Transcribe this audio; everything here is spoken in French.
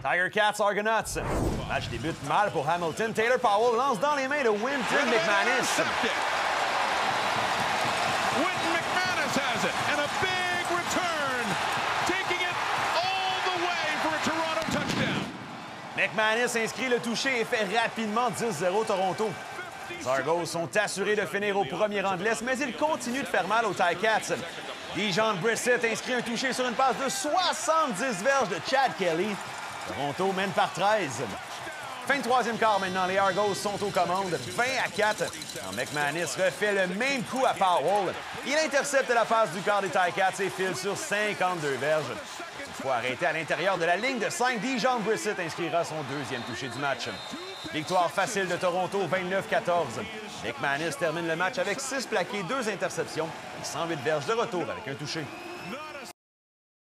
Tiger Cats Argonauts. Le match débute mal pour Hamilton. Taylor Powell lance dans les mains de Wynton McManus. Wynton McManus has it, and a big return, taking it all the way for a Toronto touchdown. McManus inscrit le toucher et fait rapidement 10-0 Toronto. Les Argos sont assurés de finir au premier rang de l'Est, mais ils continuent de faire mal aux Ticats. Dijon Brissett inscrit un touché sur une passe de 70 verges de Chad Kelly. Toronto mène par 13. Fin de troisième quart maintenant, les Argos sont aux commandes, 20-4. Quand McManus refait le même coup à Powell, il intercepte la passe du quart des Ticats et file sur 52 verges. Une fois arrêté à l'intérieur de la ligne de 5, Dijon Brissett inscrira son deuxième touché du match. Victoire facile de Toronto, 29-14. McManus termine le match avec 6 plaqués, 2 interceptions et 108 verges de retour avec un touché.